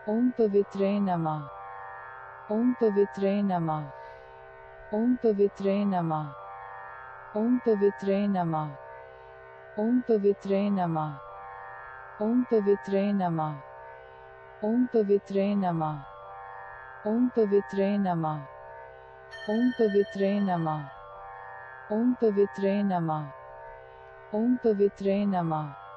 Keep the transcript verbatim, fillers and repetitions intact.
ओम पवित्रे नमः। ओम पवित्रे नमः। ओम पवित्रे नमः। ओम पवित्रे नमः। ओम पवित्रे नमः। ओम पवित्रे नमः। ओम पवित्रे नमः। ओम पवित्रे नमः। ओम पवित्रे नमः। ओम पवित्रे नमः। ओम पवित्रे नमः।